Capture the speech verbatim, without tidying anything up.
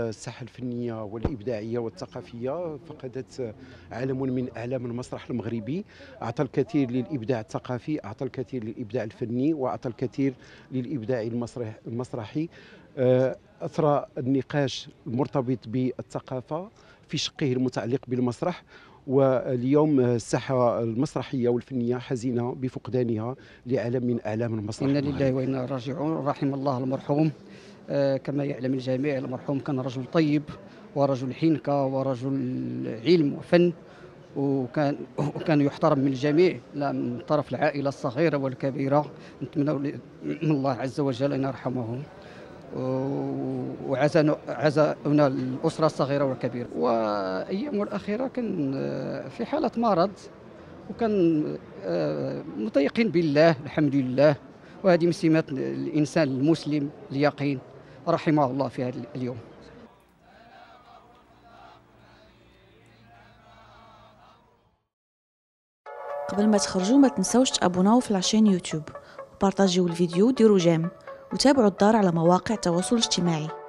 الساحة الفنية والإبداعية والثقافية فقدت علم من أعلام المسرح المغربي، أعطى الكثير للإبداع الثقافي، أعطى الكثير للإبداع الفني، وأعطى الكثير للإبداع المسرح المسرحي. آه، أثرى النقاش المرتبط بالثقافة في شقه المتعلق بالمسرح. واليوم الساحة المسرحية والفنية حزينة بفقدانها لعلم من أعلام المسرح إنا المغربي. لله وإنا راجعون. رحم الله المرحوم. آه، كما يعلم الجميع المرحوم كان رجل طيب ورجل حنكة ورجل علم وفن، وكان وكان يحترم من الجميع، لا من طرف العائلة الصغيرة والكبيرة. نتمنى من الله عز وجل أن يرحمه، وعزانا عزاؤنا الأسرة الصغيرة والكبيرة. وأيامه الأخيرة كان آه، في حالة مرض، وكان آه، متيقن بالله الحمد لله، وهذه من سمات الإنسان المسلم اليقين، رحمه الله في هذا اليوم. قبل ما تخرجوا ما تنسوش تابوناو في لاشين يوتيوب وبارطاجيو الفيديو وديروا جيم وتابعوا الدار على مواقع التواصل الاجتماعي.